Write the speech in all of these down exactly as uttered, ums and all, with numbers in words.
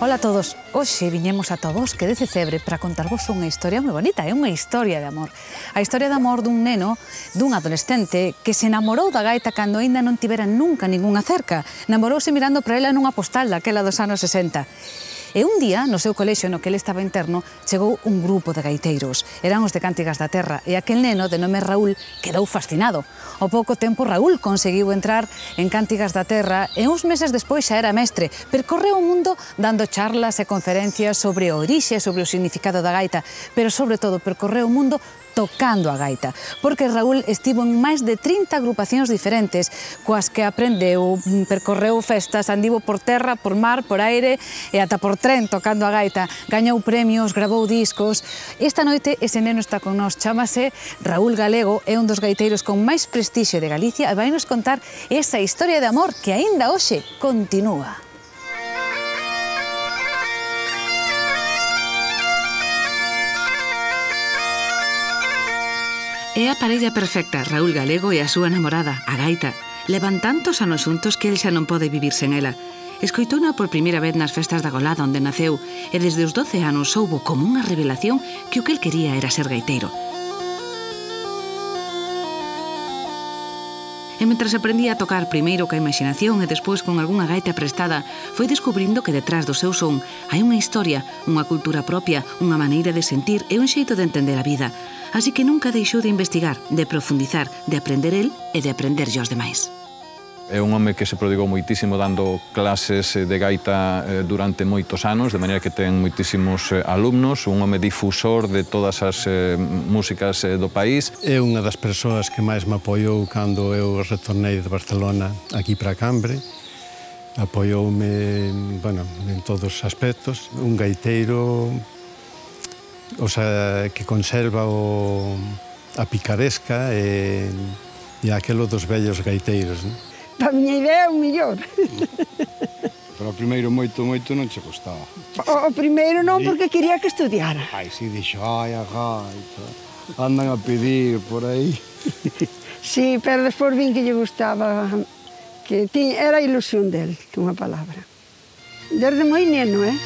Ola a todos, hoxe viñemos ata o bosque de Cecebre para contarvos unha historia moi bonita, é unha historia de amor. A historia de amor dun neno, dun adolescente que se enamorou da gaita cando aínda non tivera nunca ningunha cerca. Namorouse mirando para ela nunha postal daquela dos anos sesenta. E un día, no seu colexio no que ele estaba interno, chegou un grupo de gaiteiros. Eran os de Cántigas da Terra, e aquel neno, de nome Raúl, quedou fascinado. Ao pouco tempo, Raúl conseguiu entrar en Cántigas da Terra e uns meses despois xa era mestre. Percorreu o mundo dando charlas e conferencias sobre a orixe, sobre o significado da gaita, pero sobre todo percorreu o mundo tocando a gaita, porque Raúl estivo en máis de trinta agrupacións diferentes, coas que aprendeu, percorreu festas, andivo por terra, por mar, por aire e ata por tren tocando a gaita, gañou premios, grabou discos. Esta noite ese neno está con nós, chámase Raúl Galego, é un dos gaiteiros con máis prestixio de Galicia e vai nos contar esa historia de amor que aínda hoxe continúa. É a parella perfecta, Raúl Galego e a súa namorada, a gaita. Levan tantos anos xuntos que el xa non pode vivir sen ela. Escoitouna por primeira vez nas festas da Golada onde naceu e desde os doce anos soubo como unha revelación que o que el quería era ser gaiteiro. E mentras aprendía a tocar primeiro ca imaginación e despois con algunha gaita prestada, foi descubrindo que detrás do seu son hai unha historia, unha cultura propia, unha maneira de sentir e un xeito de entender a vida. Así que nunca deixou de investigar, de profundizar, de aprender el e de aprender aos demais. É un home que se prodigou moitísimo dando clases de gaita durante moitos anos, de maneira que ten moitísimos alumnos, un home difusor de todas as músicas do país. É unha das persoas que máis me apoiou cando eu retornei de Barcelona aquí para Cambre. Apoioume, bueno, en todos os aspectos. Un gaiteiro, o sea, que conserva o, a picaresca e, e aquelo dos vellos gaiteiros, non? A miña idea é o millor. Pero o primeiro moito, moito non che gustaba. O, o primeiro non, porque quería que estudiara. Ai, si, dixo, ai, a gaita, andan a pedir por aí. Sí, pero despois vin que lle gustaba, que tiña, era a ilusión del, que unha palabra. Desde moi neno, eh?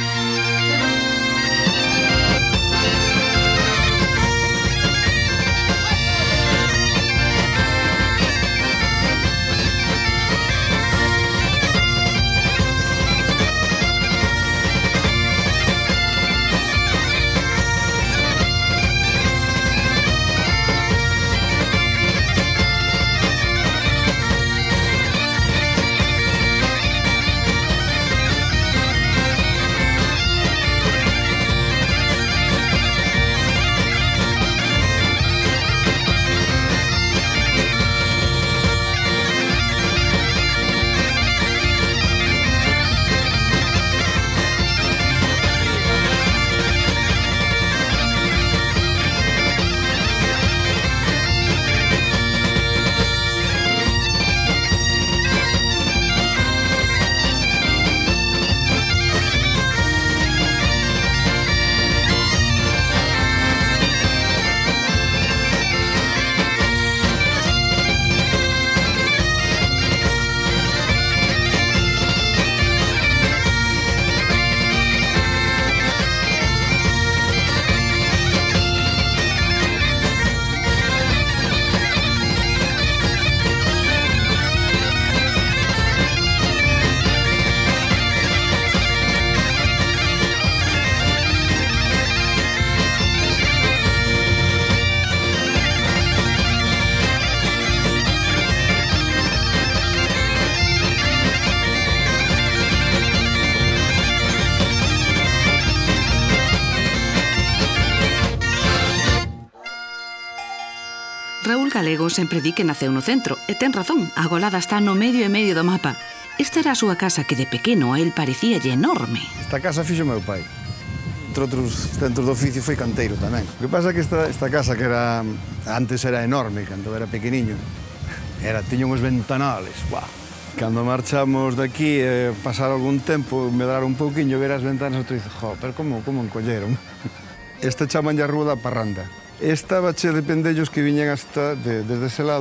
Raúl Galego sempre di que naceu no centro, e ten razón, a Golada está no medio e medio do mapa. Esta era a súa casa que de pequeno a el parecíalle enorme. Esta casa fixo meu pai. Entre outros centros do oficio foi canteiro tamén. O que pasa é que esta, esta casa que era antes era enorme, cando era pequeniño, era, tiña uns ventanales, guau. Cando marchamos de aquí, eh, pasar algún tempo, medrar un pouquiño, ver as ventanas, e tu dices, jo, pero como, como encolleron? Esta chaman a Rúa da Parranda. Estaba che de pendellos que viñan hasta de, desde ese lado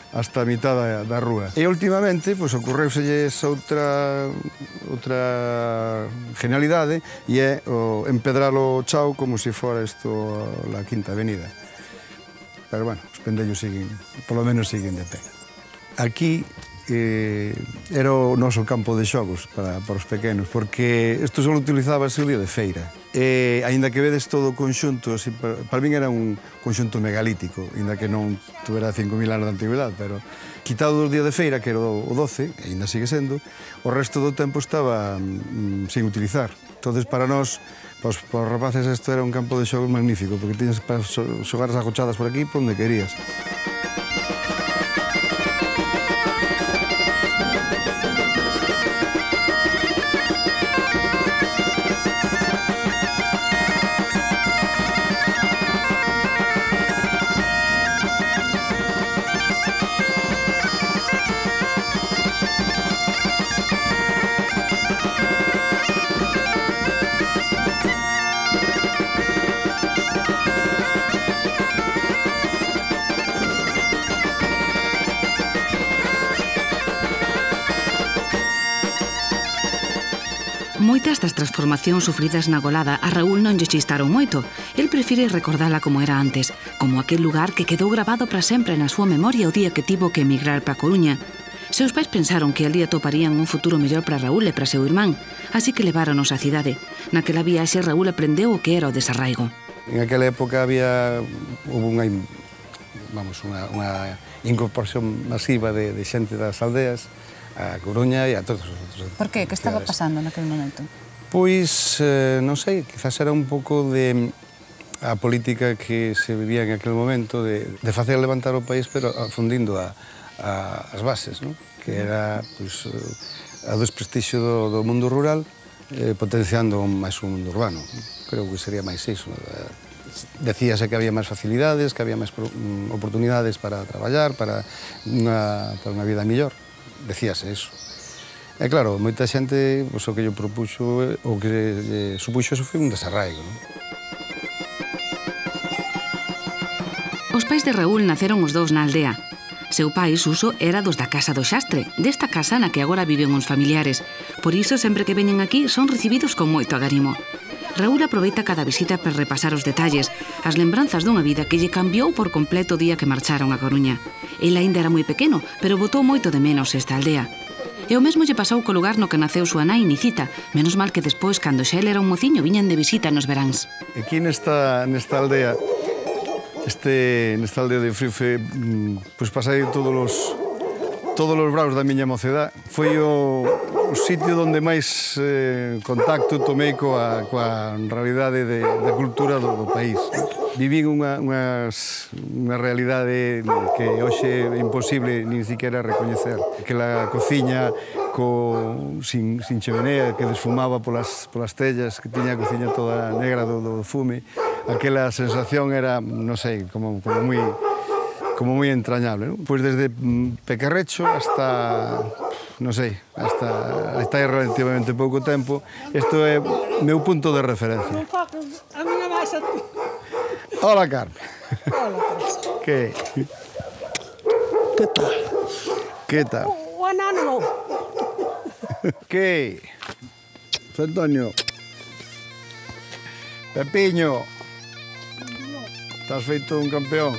hasta a mitad da, da rúa. E últimamente, pois, ocorreuselles outra, outra genialidade e é o empedrar o chao como se fora isto a Quinta Avenida. Pero, bueno, os pendellos siguen, polo menos siguen de pé. Aquí eh, era o noso campo de xogos para, para os pequenos, porque isto só utilizábase o día de feira. E, aínda que vedes todo o conxunto, así, para, para min era un conxunto megalítico, aínda que non tuvera cinco mil anos de antigüedade, pero quitado o día de feira, que era o doce, e aínda sigue sendo, o resto do tempo estaba mm, sin utilizar. Entonces, para nós, para os, para os rapaces, isto era un campo de xogos magnífico, porque tiñas para xogar as agochadas por aquí, por onde querías. Moitas das transformacións sufridas na Golada a Raúl non lle chistaron moito. El prefire recordala como era antes, como aquel lugar que quedou grabado para sempre na súa memoria o día que tivo que emigrar para Coruña. Seus pais pensaron que alí atoparían un futuro mellor para Raúl e para seu irmán, así que leváronos á cidade. Naquela viaxe Raúl aprendeu o que era o desarraigo. En aquela época había houve unha, vamos, unha, unha incorporación masiva de, de xente das aldeas a Coruña e a todos os outros. Por qué? Que estaba pasando naquele momento? Pois, eh, non sei, quizás era un pouco de a política que se vivía en aquel momento de, de facer levantar o país, pero afundindo a, a, as bases, non? Que era, pois, a desprestixio do, do mundo rural, eh, potenciando máis o mundo urbano. Creo que sería máis iso. Decíase que había máis facilidades, que había máis oportunidades para traballar, para unha, para unha vida mellor. Decíase eso. E claro, moita xente, pois, o que yo propuxo, o que eh, supuxo eso foi un desarraigo, non? Os pais de Raúl naceron os dous na aldea. Seu pai, Suso, era dos da casa do Xastre, desta casa na que agora viven uns familiares. Por iso, sempre que veñen aquí, son recibidos con moito agarimo. Raúl aproveita cada visita para repasar os detalles, as lembranzas dunha vida que lle cambiou por completo o día que marcharon a Coruña. El aínda era moi pequeno, pero botou moito de menos esta aldea. E o mesmo lle pasou co lugar no que naceu súa nai Nicita, menos mal que despois, cando xa el era un mociño, viñan de visita nos veráns. Aquí nesta, nesta aldea, este, nesta aldea de Frife, pois pasei todos os, todos os braus da miña mocedade. Foi o, o sitio onde máis eh, contacto tomei coa, coa realidade de, da cultura do, do país. Vivín unha, unhas, unha realidade que hoxe é imposible nin siquiera recoñecer. Aquela cociña co, sin, sin chemenea que desfumaba polas, polas tellas, que tiña a cociña toda negra do, do fume. Aquela sensación era, non sei, como, como moi como moi entrañable, non? Pois desde pequerrecho hasta, non sei, hasta, hasta relativamente pouco tempo, isto é meu punto de referencia. A miña baixa... Hola, Carmen. Hola, que? Que tal? Que tal? O anano. Que? Antonio. Pepiño. Estás feito un campeón.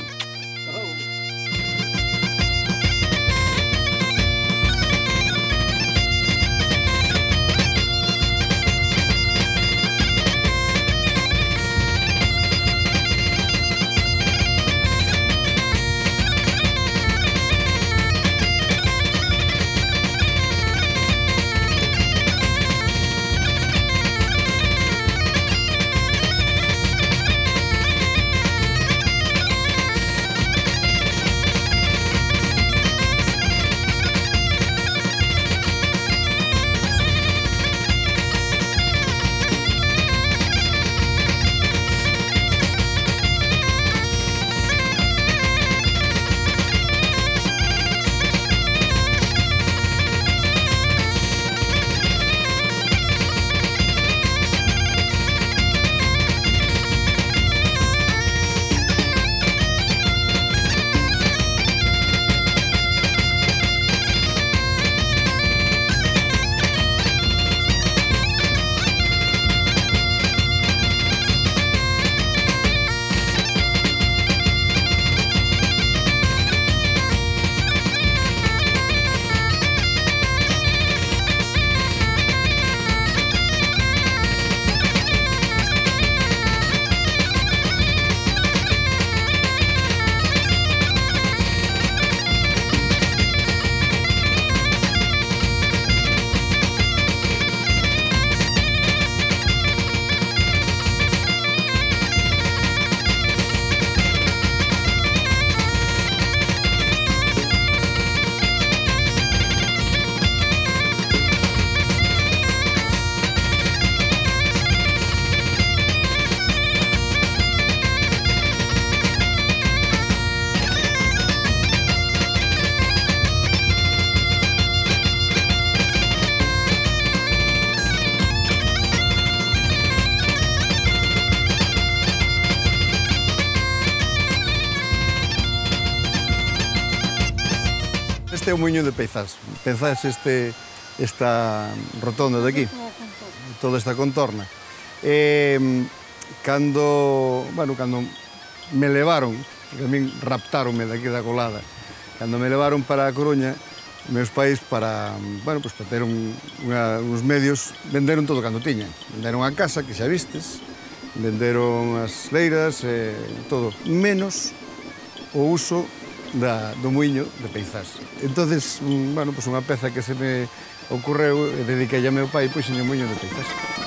este é o Muiño de Peizás. Peizás este, esta rotonda de aquí, toda esta contorna. E, cando, bueno, cando me levaron, porque a min raptaronme daqui da Colada, cando me levaron para a Coruña, meus pais para, bueno, pues, para ter un, unha, uns medios, venderon todo cando tiñan. Venderon a casa, que xa vistes, venderon as leiras, eh, todo, menos o uso da, do muiño de Peizás. Entonces, bueno, pues unha peza que se me ocorreu e dediquei a meu pai, pois, en o muiño de Peizás.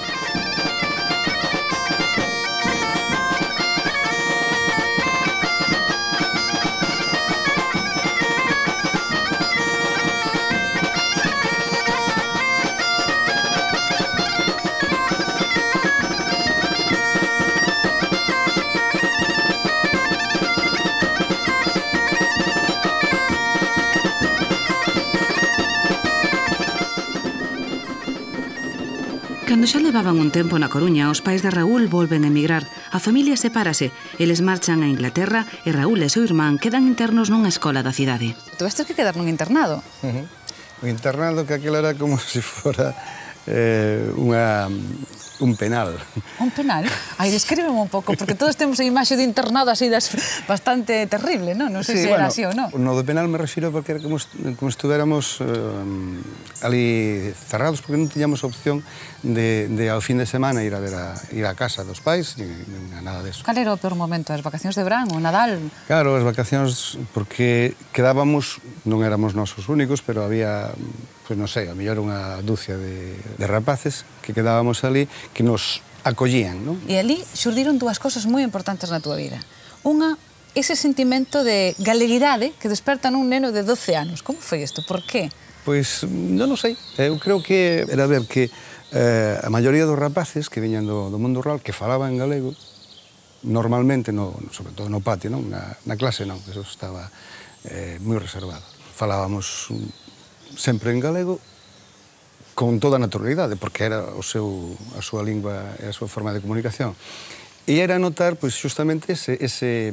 Cando xa levaban un tempo na Coruña, os pais de Raúl volven a emigrar. A familia sepárase, eles marchan a Inglaterra e Raúl e seu irmán quedan internos nunha escola da cidade. Tuvestes que quedar nun internado. Uh -huh. O internado que aquilo era como se fora eh, unha, un penal. Un penal? Ai, descríbeme un pouco, porque todos temos a imaxe de internado así das, bastante terrible, non? Non sei sí, se era bueno, así ou non. No de penal me refiro porque era como, como estuviéramos eh, ali cerrados, porque non tiñamos opción de, de ao fin de semana ir a ver a, ir a casa dos pais, ni, ni nada deso. Cal era o peor momento? As vacacións de verán, o Nadal? Claro, as vacacións, porque quedábamos, non éramos nosos únicos, pero había, pois non sei, a mellor unha dúcia de, de rapaces que quedábamos ali, que nos acollían, non? E ali xurdiron dúas cosas moi importantes na túa vida. Unha, ese sentimento de galeguidade que desperta nun neno de doce anos. Como foi isto? Por qué? Pois, non o sei. Eu creo que era ver que eh, a maioría dos rapaces que viñan do, do mundo rural, que falaban en galego, normalmente, no, sobre todo no patio, non? Na, na clase non, que eso estaba eh, moi reservado. Falábamos sempre en galego, con toda a naturalidade, porque era o seu, a súa lingua e a súa forma de comunicación. E era notar, pois, justamente ese, ese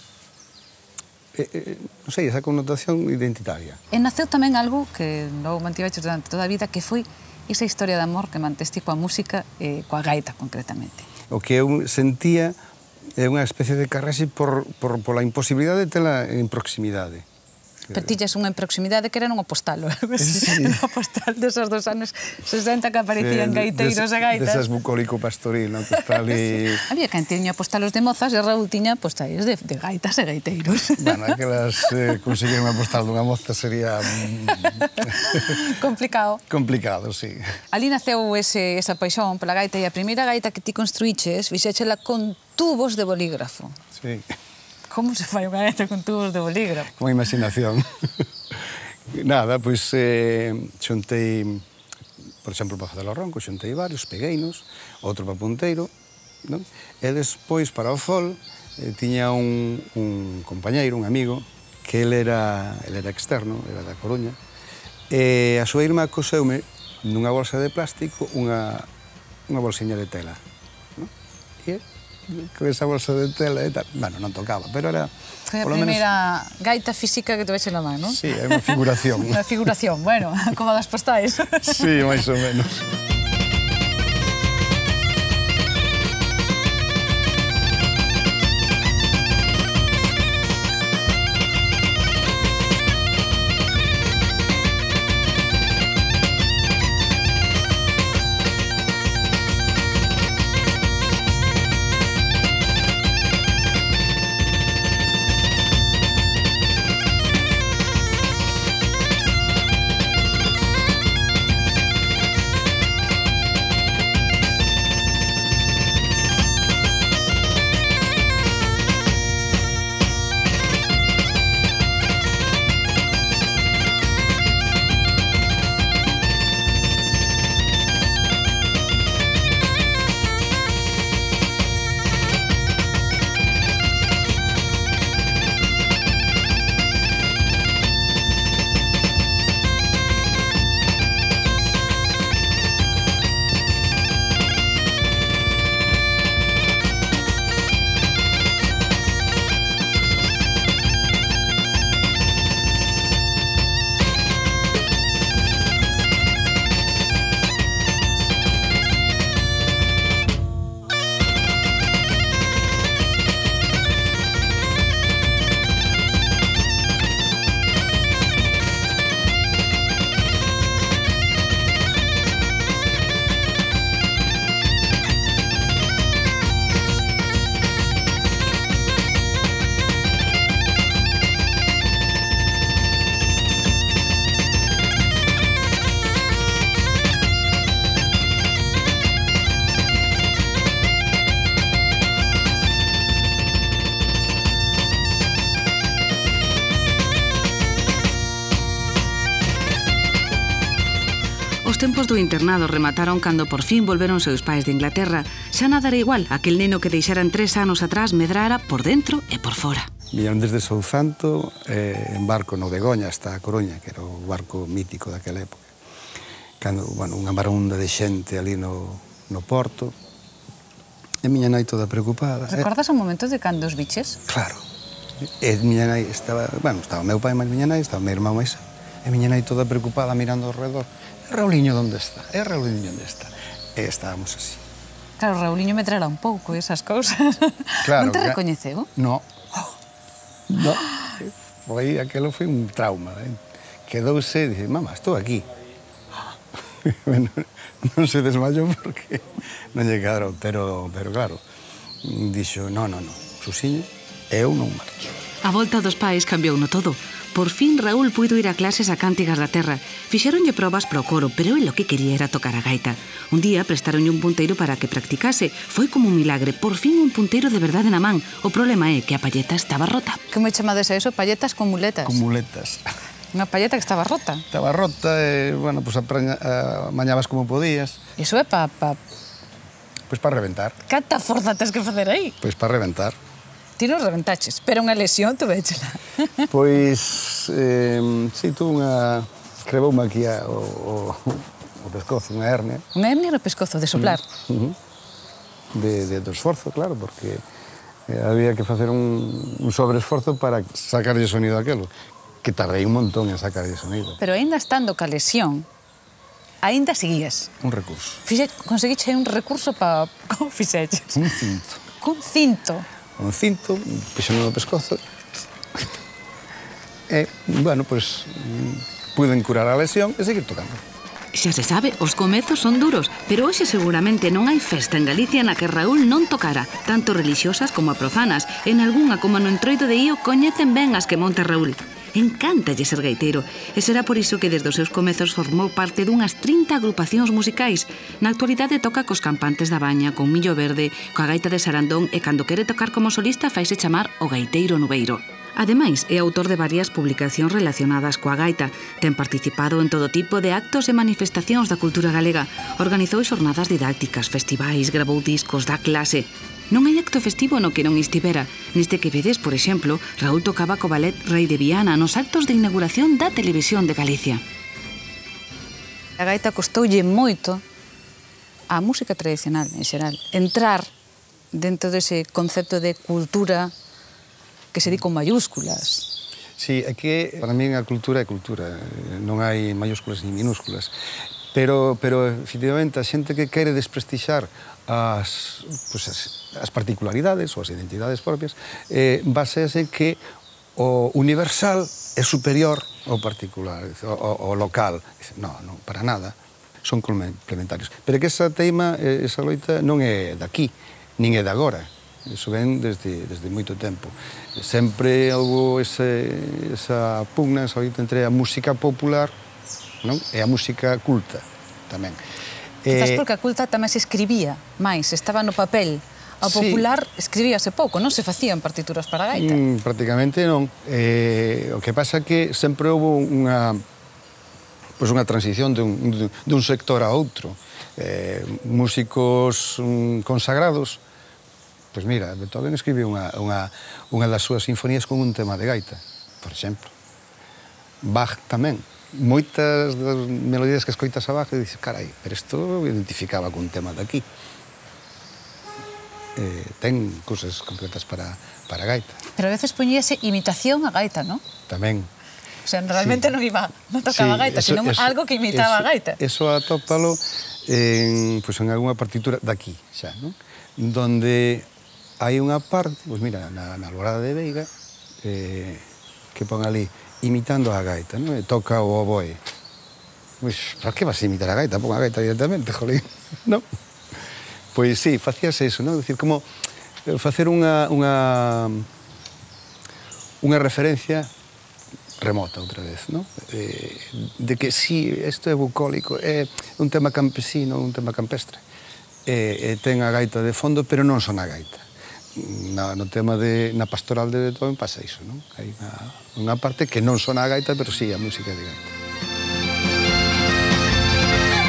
eh, eh, non sei, esa connotación identitaria. E naceu tamén algo que non mantiveches durante toda a vida, que foi esa historia de amor que manteste coa música e coa gaita, concretamente. O que eu sentía é unha especie de carrese por, por, por la imposibilidade de tela en proximidade. Pero tillas unha en proximidade que era nunha postal, sí. Nunha postal desos dos anos sesenta que aparecían sí, gaiteiros e gaitas. Desas bucólico pastoril, non? Que está ali... Había quen tiña postalos de mozas e Raúl tiña postais de, de gaitas e gaiteiros. Bueno, aquelas eh, conseguir unha postal dunha moza sería... Complicado. Complicado, sí. Ali naceu ese, esa paixón pola gaita e a primeira gaita que ti construíches, fixéchela con tubos de bolígrafo. Sí. Como se fai unha gaita con tubos de bolígrafo? Con imaginación. Nada, pois eh, xuntei, por exemplo, para facer o ronco, xuntei varios, pegueinos, outro para punteiro, non? E despois, para o fol, eh, tiña un, un compañeiro, un amigo, que ele era, ele era externo, era da Coruña, e a súa irmá coseume nunha bolsa de plástico unha, unha bolsiña de tela, non? E con esa bolsa de tela e tal. Bueno, non tocaba, pero era... Foi a primeira menos... gaita física que tuveche na man, non? Sí, é unha figuración. Unha figuración, bueno, como das postais. Sí, máis ou menos. Os tempos do internado remataron cando por fin volveron seus pais de Inglaterra. Xa nada era igual, aquel neno que deixaran tres anos atrás medrara por dentro e por fora. Viñeron desde Southampton, eh, en barco no Begoña hasta a Coruña, que era o barco mítico daquela época. Cando, bueno, unha marunda de xente ali no, no porto. E miña nai toda preocupada. Recordas o momento de cando os biches? Claro. E miña nai estaba, bueno, estaba meu pai máis miña nai, estaba meu irmão máis. E miña nai toda preocupada mirando ao redor. E Rauliño onde está? E Rauliño onde está? E estábamos así. Claro, Rauliño medrara un pouco esas cousas. Claro, non te recoñeceu? No. No. Foi, aquelo foi un trauma. Eh? Quedouse e dice, mamá, estou aquí. Bueno, non se desmayou porque non lle cadrou, pero, pero claro, dixo, no, no, no, Susiño, eu non marcho. A volta dos pais cambiou no todo. Por fin Raúl puido ir a clases a Cántigas da Terra. Fixeronlle probas pro coro, pero el o que quería era tocar a gaita. Un día prestaronlle un punteiro para que practicase. Foi como un milagre, por fin un punteiro de verdade na man. O problema é que a palleta estaba rota. Como chamades a eso? Palletas con muletas? Con muletas. Unha palleta que estaba rota. Estaba rota e, bueno, pues mañabas como podías. Iso é pa... pa... Pois para reventar. Canta forza tes que facer aí? Pois para reventar. Ti non reventaches, pero unha lesión tuvéchela. Pois, eh, si, tú unha... Crevoume aquí a, o, o, o pescozo, unha hernia. Unha hernia no pescozo, de soplar? Uh -huh. de, de, do esforzo, claro, porque eh, había que facer un, un sobreesforzo para sacarlle sonido aquelo. Que tardei un montón en sacarlle sonido. Pero aínda estando ca lesión, aínda seguías. Un recurso. Fixe, conseguiche un recurso para... Como fixeches? Un cinto. Cun cinto? Un cinto, pixome no pescozo. E, bueno, pois, puden curar a lesión e seguir tocando. Xa se sabe, os comezos son duros, pero hoxe seguramente non hai festa en Galicia na que Raúl non tocara, tanto religiosas como a profanas. En algunha, como no Entroido de Ío, coñecen ben as que monta Raúl. Encántalle ser gaiteiro, e será por iso que desde os seus comezos formou parte dunhas trinta agrupacións musicais. Na actualidade toca cos Campantes da Baña, con Millo Verde, coa gaita de Sarandón, e cando quere tocar como solista faise chamar o gaiteiro nubeiro. Ademais, é autor de varias publicacións relacionadas coa gaita. Ten participado en todo tipo de actos e manifestacións da cultura galega. Organizou xornadas didácticas, festivais, gravou discos, dá clase. Non hai acto festivo no que non estivera. Neste que vedes, por exemplo, Raúl tocaba co ballet Rei de Viana nos actos de inauguración da Televisión de Galicia. A gaita costoulle moito a música tradicional, en xeral. Entrar dentro dese concepto de cultura que se di con mayúsculas. Sí, é que para min a cultura é cultura. Non hai mayúsculas ni minúsculas. Pero, pero efectivamente, a xente que quere desprestixar as, pues, as, as particularidades ou as identidades propias, eh, basease que o universal é superior ao particular, ao, ao local. Non, non, para nada. Son complementarios. Pero que esa teima, esa loita, non é daqui, nin é de agora. Iso ven desde, desde moito tempo. Sempre houve ese, esa pugna, esa loita entre a música popular, non? E a música culta, tamén. Quizás porque a culta tamén se escribía máis, estaba no papel. A popular sí. Escribíase pouco, non se facían partituras para a gaita? Mm, prácticamente non. Eh, o que pasa é que sempre houve unha, pues unha transición de un, de un sector a outro. Eh, músicos um, consagrados, pois mira, Beethoven escribiu unha, unha, unha das súas sinfonías con un tema de gaita, por exemplo. Bach tamén. Moitas das melodías que escoitas a Bach e dices, carai, pero isto identificaba con un tema daqui. Eh, ten cousas completas para, para a gaita. Pero a veces poñíase imitación a gaita, non? Tamén. O sea, realmente sí. non iba, non tocaba sí, gaita, eso, sino eso, algo que imitaba eso, a gaita. Eso atópalo en, pues, en alguna partitura daqui, xa, non? Donde hai unha parte, pois pues mira, na, na Alborada de Veiga, eh, que pon ali, imitando a gaita, non? E toca o oboe. Pois, para que vas a imitar a gaita? Pon a gaita directamente, jolín, non? Pois sí, facías eso, non? Dicir, como facer unha, unha, unha referencia remota outra vez, non? Eh, de que sí, isto é bucólico, é un tema campesino, un tema campestre. E, e ten a gaita de fondo, pero non son a gaita. Na, no tema de, na pastoral de Beethoven pasa iso, non? Hai unha, unha parte que non son a gaita, pero sí a música de gaita.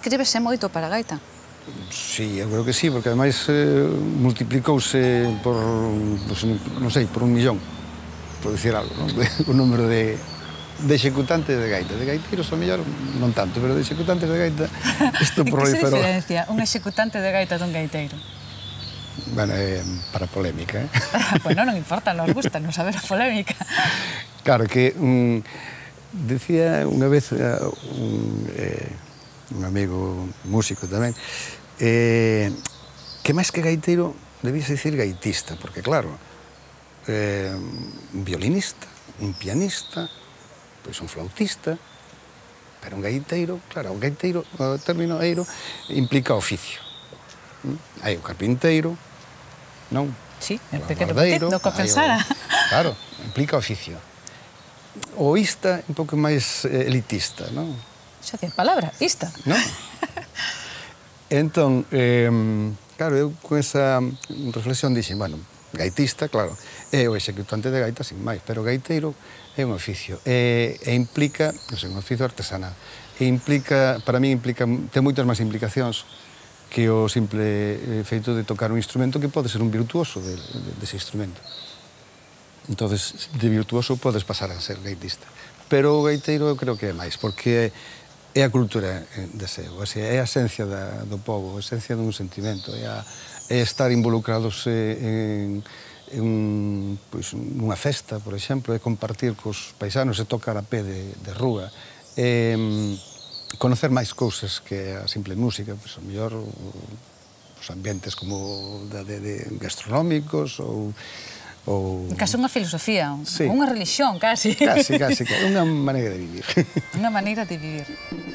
escríbese moito para a gaita. Sí, eu creo que sí, porque ademais eh, multiplicouse por, pues, non sei, por un millón, por dicir algo, non? O número de, de executantes de gaita. De gaiteiros, ao mellor, non tanto, pero de executantes de gaita, isto proliferou. Que se diferencia un executante de gaita dun gaiteiro? Bueno, eh, para polémica, eh? Bueno, non importa, nos gusta non saber a polémica. Claro, que un, decía unha vez uh, un, eh, un amigo músico tamén, eh, que máis que gaiteiro debíase dicir gaitista, porque claro, eh, un violinista, un pianista, pois un flautista, pero un gaiteiro, claro, un gaiteiro, o término eiro, implica oficio. Hai o carpinteiro, non? Sí, el pequeno petit, do que pensara. Claro, implica oficio. O ista un pouco máis elitista, non? Xa dicir palabra, ista. Non? Entón, eh, claro, eu con esa reflexión dixen, bueno, gaitista, claro, é o executante de gaita sin máis, pero gaiteiro é un oficio, e, e implica, non sei, un oficio artesanal, e implica, para mí implica, ten moitas máis implicacións que o simple feito de tocar un instrumento que pode ser un virtuoso de, de, dese instrumento. Entonces, de virtuoso podes pasar a ser gaitista. Pero o gaiteiro eu creo que é máis, porque é a cultura de seu, é a esencia da, do povo, a esencia dun sentimento, é, a, é estar involucrados en, en pois, nunha festa, por exemplo, é compartir cos paisanos e tocar a pé de, de rúa, é conocer máis cousas que a simple música, pois, ao mellor os ambientes como de, de, de gastronómicos ou ou... Case unha filosofía, sí. Unha religión, casi. Casi, casi, casi. Unha maneira de vivir. Unha maneira de vivir.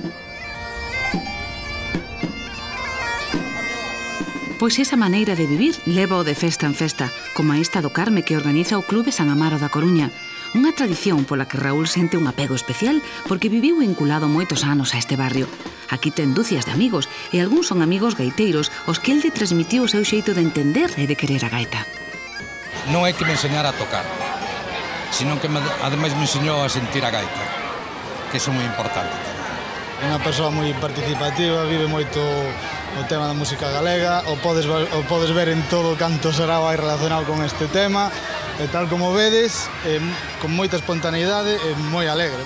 Pois esa maneira de vivir leva o de festa en festa, como a esta do Carme que organiza o Clube San Amaro da Coruña. Unha tradición pola que Raúl sente un apego especial porque viviu vinculado moitos anos a este barrio. Aquí ten dúcias de amigos e algúns son amigos gaiteiros aos que el lle transmitiu o seu xeito de entender e de querer a gaita. Non é que me enseñara a tocar, sino que me, ademais me enseñou a sentir a gaita, que iso é moi importante tamén. Unha persoa moi participativa, vive moito o tema da música galega, o podes, o podes ver en todo canto será vai relacionado con este tema, e tal como vedes, eh, con moita espontaneidade e moi alegre.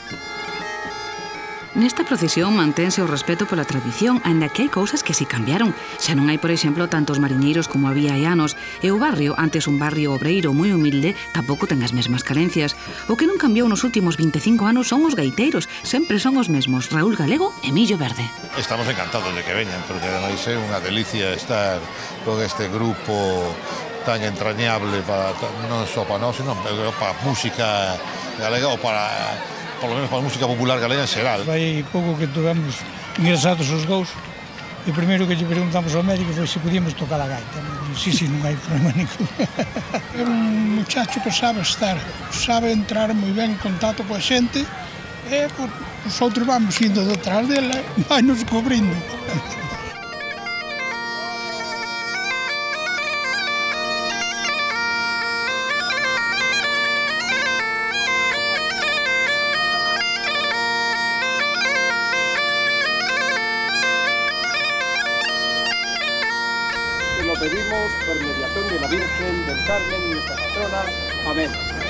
Nesta procesión mantense o respeto pola tradición, aínda que hai cousas que si cambiaron. Xa non hai, por exemplo, tantos mariñeiros como había hai anos, e o barrio, antes un barrio obreiro moi humilde, tampouco ten as mesmas carencias. O que non cambiou nos últimos vinte e cinco anos son os gaiteiros, sempre son os mesmos, Raúl Galego e Millo Verde. Estamos encantados de que veñan, porque ademais é unha delicia estar con este grupo tan entrañable para, non só para nós, sino para a música galega ou para... por lo menos para a música popular galega en xeral. Vai pouco que tivemos ingresados os dous, e o primeiro que lle preguntamos ao médico foi se podíamos tocar a gaita. Sí, sí, non hai problema ningún. Era un muchacho que sabe estar, sabe entrar moi ben en contacto coa xente, e os outros vamos indo detrás dela, vai nos cobrindo. Pedimos por mediación de la Virgen del Carmen, nuestra patrona. Amén.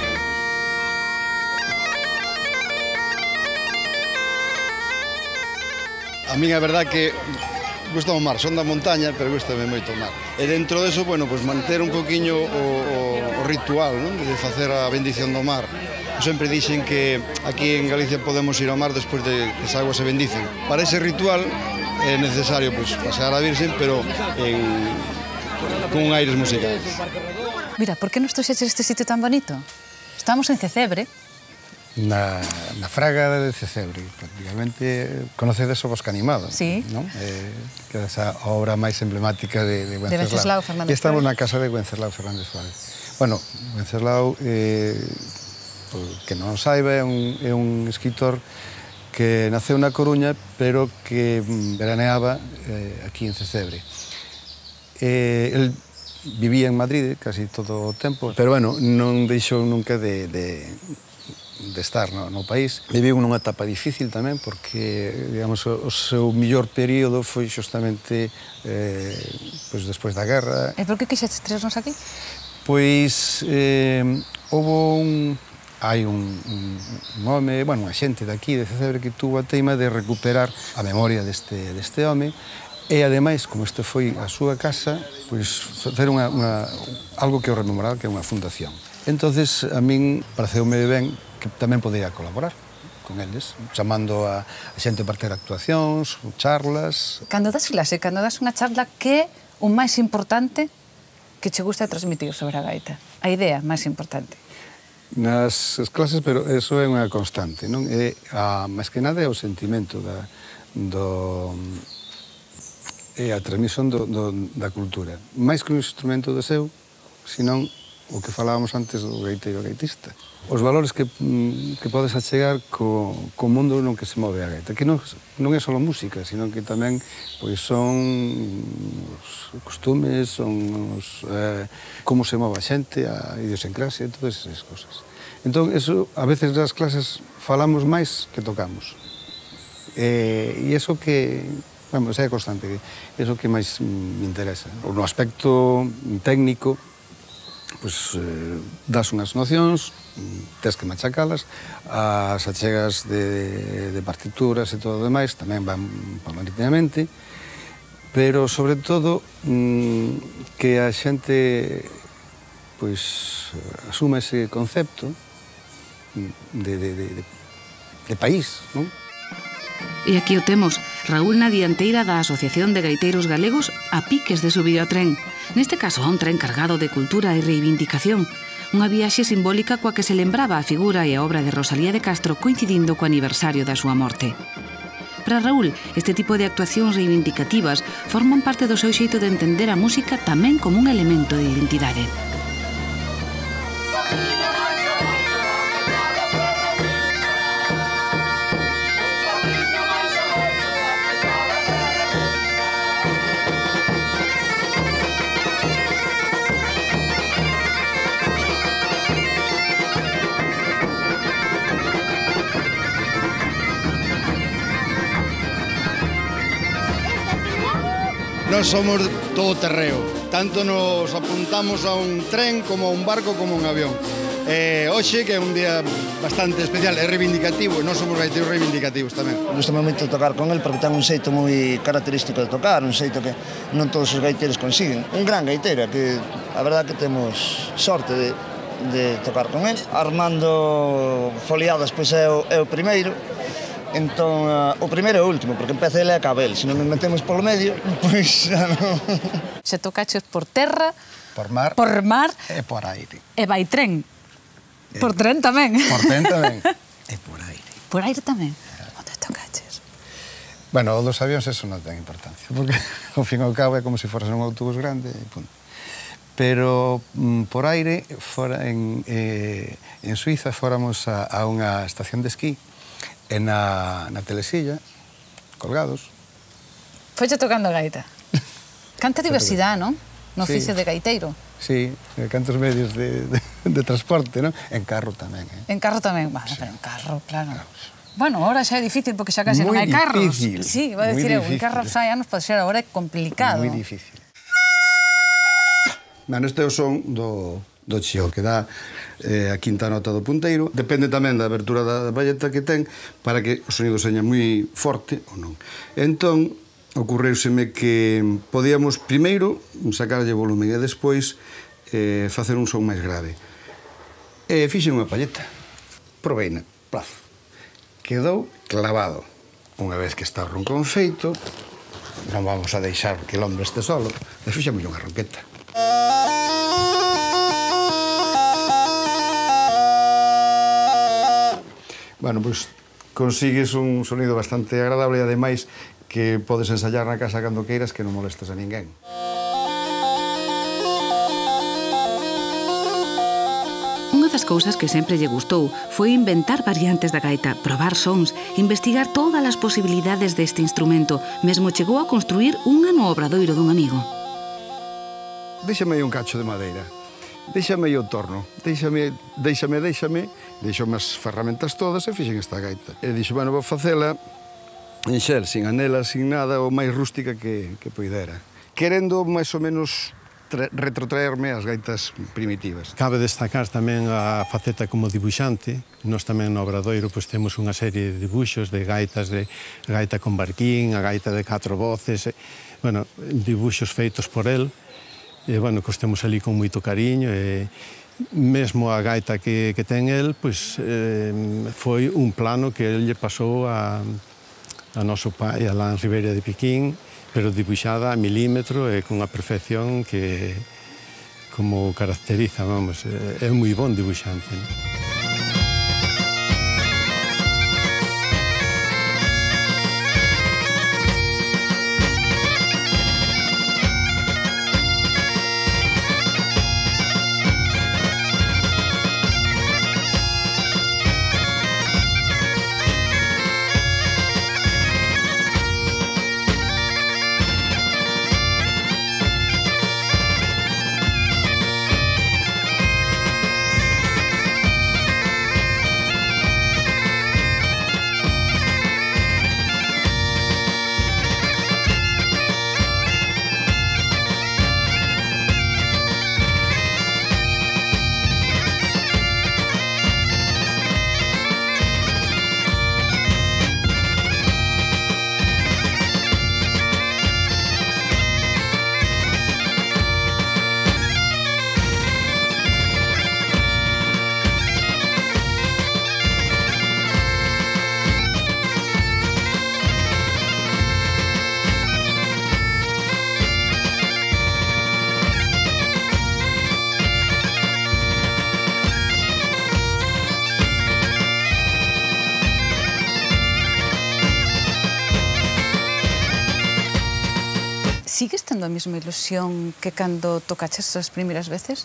A min a verdad que gusta o mar, son da montaña, pero gustame moito o mar. E dentro deso, bueno, pues manter un poquinho o, o, o ritual, non? De facer a bendición do mar. Eu sempre dixen que aquí en Galicia podemos ir ao mar despois de que as aguas se bendicen. Para ese ritual é necesario pues, pasear a Virgen, pero en... con aires musicais. Mira, por que nos trouxeches este sitio tan bonito? Estamos en Cecebre. Na, na fraga de Cecebre, prácticamente conocedes o Bosque Animado, sí. Non? Eh, que é esa obra máis emblemática de, de Wenceslao. De Wenceslao Fernández E estamos Suárez. na casa de Wenceslao Fernández Suárez. Bueno, Wenceslao, eh, que non saiba, é un, é un escritor que naceu na Coruña, pero que veraneaba eh, aquí en Cecebre. Eh, el vivía en Madrid casi todo o tempo, pero bueno, non deixou nunca de, de, de estar no, no país. Viviu nunha etapa difícil tamén, porque, digamos, o, o seu mellor período foi justamente eh, pois despois da guerra. E por que quixestes traernos aquí? Pois eh, houve un... hai un, un, un home, bueno, unha xente daqui de Cebre que tuvo a teima de recuperar a memoria deste, deste home e, ademais, como este foi a súa casa, pois facer unha, unha, algo que o rememorar, que é unha fundación. Entonces, a min pareceume ben que tamén podía colaborar con eles, chamando a, a xente para ter actuacións, charlas... Cando das clase, cando das unha charla, que é o máis importante que che gusta transmitir sobre a gaita? A idea máis importante? Nas clases, pero eso é unha constante, non? É, a, máis que nada é o sentimento da, do... é a transmisión do, do, da cultura. Máis que un instrumento de seu, senón o que falábamos antes do gaiteiro gaitista. Os valores que, que podes achegar co, co mundo no que se move a gaita, que non, non é só música, sino que tamén pois, son os costumes, son os, eh, como se move a xente, a idiosincrasia, todas esas cosas. Entón, eso, a veces nas clases falamos máis que tocamos. E, e eso que, vamos, é constante, é o que máis me interesa. No aspecto técnico, pois, eh, das unhas nocións, tes que machacalas, as achegas de, de partituras e todo o demais tamén van paulatinamente, pero, sobre todo, mm, que a xente pois, asuma ese concepto de, de, de, de país, non? E aquí o temos, Raúl na dianteira da Asociación de Gaiteiros Galegos a piques de subir ao tren. Neste caso, a un tren cargado de cultura e reivindicación. Unha viaxe simbólica coa que se lembraba a figura e a obra de Rosalía de Castro coincidindo co aniversario da súa morte. Para Raúl, este tipo de actuacións reivindicativas forman parte do seu xeito de entender a música tamén como un elemento de identidade. Nós somos todo terreo, tanto nos apuntamos a un tren como a un barco como a un avión. Eh, hoxe, que é un día bastante especial, é reivindicativo, e nós somos gaiteiros reivindicativos tamén. Gusta moito tocar con el porque ten un xeito moi característico de tocar, un xeito que non todos os gaiteiros consiguen. Un gran gaiteiro, que a verdad que temos sorte de, de tocar con el. Armando Foliadas, pois é o, é o primeiro. Entón, uh, o primeiro e o último, porque empeza ele e acaba el. Se non nos metemos polo medio, pois xa non... Se tocaches por terra, por mar, por mar e por aire. E vai tren. E... Por tren tamén. Por tren tamén. E por aire. Por aire tamén. Onde tocaches? Bueno, o dos avións eso non ten importancia, porque ao fin e ao cabo é como se foras un autobús grande e punto. Pero mm, por aire, fora en, eh, en Suiza, fóramos a, a unha estación de esquí, e na, na telesilla, colgados. Foiche tocando a gaita. Canta diversidade, non? No sí. oficio de gaiteiro. Sí, cantos medios de, de, de transporte, non? En carro tamén, eh? En carro tamén, bueno, sí. Pero en carro, claro. Bueno, ahora xa é difícil porque xa casi muy non hai carros. Difícil, sí, va a decir eu, en carro xa anos pode ser, agora é complicado. Moi difícil. Bueno, este é o son do... do cheo, que dá eh, a quinta nota do punteiro. Depende tamén da abertura da valleta que ten para que o sonido seña moi forte ou non. Entón, ocorreuseme que podíamos primeiro sacarlle volumen e despois eh, facer un son máis grave. E fixen unha palleta. Proveina, plaz. Quedou clavado. Unha vez que está o roncón feito, non vamos a deixar que el hombre este solo, e fixemos unha ronqueta. Bueno, pois consigues un sonido bastante agradable e, ademais, que podes ensayar na casa cando queiras que non molestes a ninguén. Unha das cousas que sempre lle gustou foi inventar variantes da gaita, probar sons, investigar todas as posibilidades deste instrumento, mesmo chegou a construir unha no obradoiro dun amigo. Déxame aí un cacho de madeira, déxame aí o torno, déxame, déxame, déxame, deixou as ferramentas todas e fixen esta gaita. E dixo, bueno, vou facela en xel, sin anela, sin nada, o máis rústica que, que poidera. Querendo máis ou menos retrotraerme ás gaitas primitivas. Cabe destacar tamén a faceta como dibuixante. Nós tamén no Obradoiro pois, temos unha serie de dibuixos de gaitas, de gaita con barquín, a gaita de catro voces, e, bueno, dibuixos feitos por el, e, bueno, que os temos ali con moito cariño, e mesmo a gaita que, que ten el, pois, eh, foi un plano que el lle pasou a, a noso pai, Alán Ribeira de Piquín, pero dibuixada a milímetro e con a perfección que como caracteriza, vamos, é moi bon dibuixante, non? Sigues tendo a mesma ilusión que cando tocaches as primeiras veces?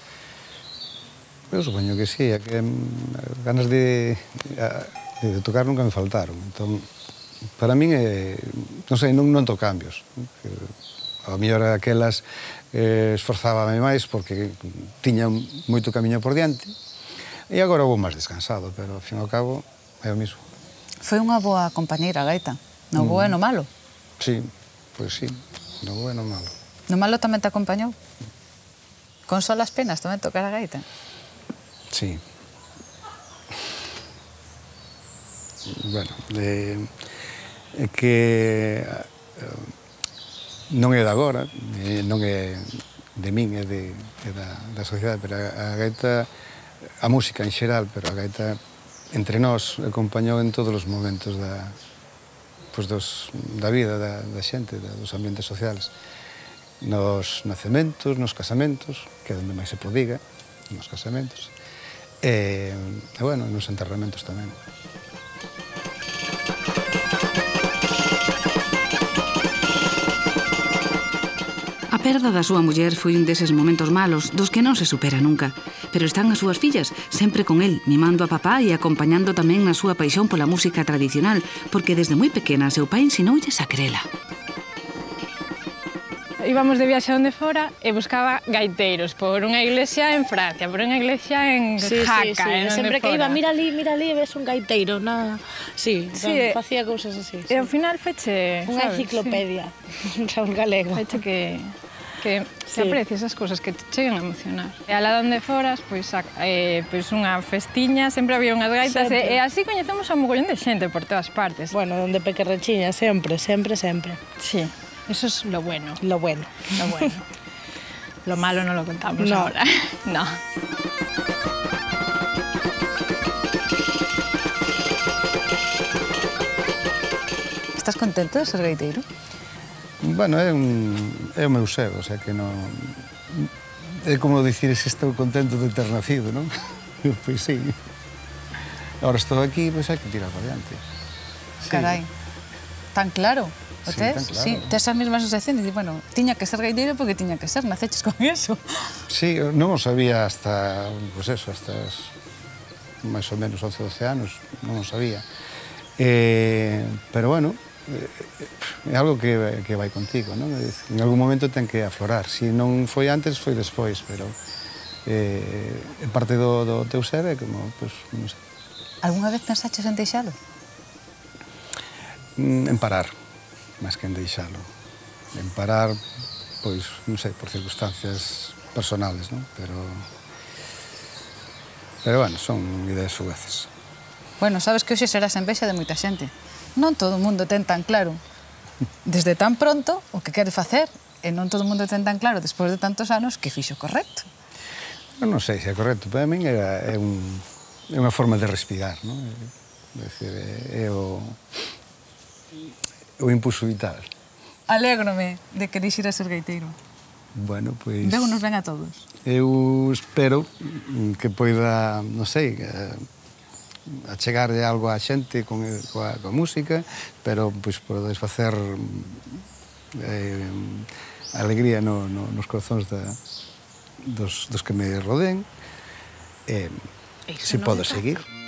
Eu supoño que sí, que ganas de, de tocar nunca me faltaron. Entón, para min, é, non sei, non noto cambios. A mellor aquelas eh, esforzábame máis porque tiña moito camiño por diante e agora vou máis descansado, pero ao fin e ao cabo é o mismo. Foi unha boa compañeira a gaita, no bo e no malo? Sí, pois sí. No bo e no malo. No malo tamén te acompañou? Con só as penas tamén tocar a gaita? Sí. Bueno, de, é que non é de agora, non é de min, é, de, é da, da sociedade, pero a, a gaita, a música en xeral, pero a gaita entre nós acompañou en todos os momentos da Pues dos, da vida da, da xente, da, dos ambientes sociales. Nos nacementos, nos casamentos, que é onde máis se prodiga, nos casamentos, e, e bueno, nos enterramentos tamén. A perda da súa muller foi un deses momentos malos dos que non se supera nunca. Pero están as súas fillas, sempre con el, mimando a papá e acompañando tamén na súa paixón pola música tradicional, porque desde moi pequena seu pai ensinoulle a crela. Íbamos de viaxe onde fora e buscaba gaiteiros por unha iglesia en Francia, por unha iglesia en sí, Jaca, sí, sí. en sempre que fora. iba, mira ali, mira ali, ves un gaiteiro, na... Sí, sí, facía cousas así. E ao final feche, unha enciclopedia, Raúl Galego. Feche que... que se sí. aprecia esas cousas que te cheguen a emocionar. E a la donde foras, pois, eh, pois unha festiña, sempre había unhas gaitas, e, e así coñecemos a mogollón de xente por todas partes. Bueno, donde pequerrechiña, sempre, sempre, sempre. Sí, eso es lo bueno. Lo bueno. Lo bueno. Lo malo no lo contamos no. ahora. No. Estás contento de ser gaiteiro? Bueno, é un, é o meu ser, o sea que non... É como dicir se estou contento de ter nacido, non? Pois sí. Ahora estou aquí, pois hai que tirar para diante. Sí. Carai, tan claro. O sí, tes? tan claro. Sí, tes a mesma sensación de dicir, bueno, tiña que ser gaiteiro porque tiña que ser, naceches con eso. Sí, non o sabía hasta, pois eso, hasta máis ou menos once, doce anos, non o sabía. Eh, pero bueno, é algo que, que vai contigo, non? En algún momento ten que aflorar. Si non foi antes, foi despois, pero E parte do, do teu ser é como, pois, non sei. Alguna vez pensaches en deixalo? En parar, máis que en deixalo. En parar, pois, non sei, por circunstancias personales, non? Pero, pero, bueno, son ideas fugaces. Bueno, sabes que hoxe serás envexa de moita xente. Non todo o mundo ten tan claro, desde tan pronto, o que quere facer, e non todo o mundo ten tan claro, despois de tantos anos, que fixo correcto. Non, non sei se é correcto, para min é, é, un, é unha forma de respirar, non? É, decir, é, é o, o impulso vital. Alégrome de que dixir a ser gaiteiro. Bueno, pois... Veu nos ben a todos. Eu espero que poida, non sei, achegarlle algo á xente con, coa, coa música, pero pois podes facer eh, alegría no, no, nos corazóns da, dos, dos que me rodeen. Eh, se podo seguir.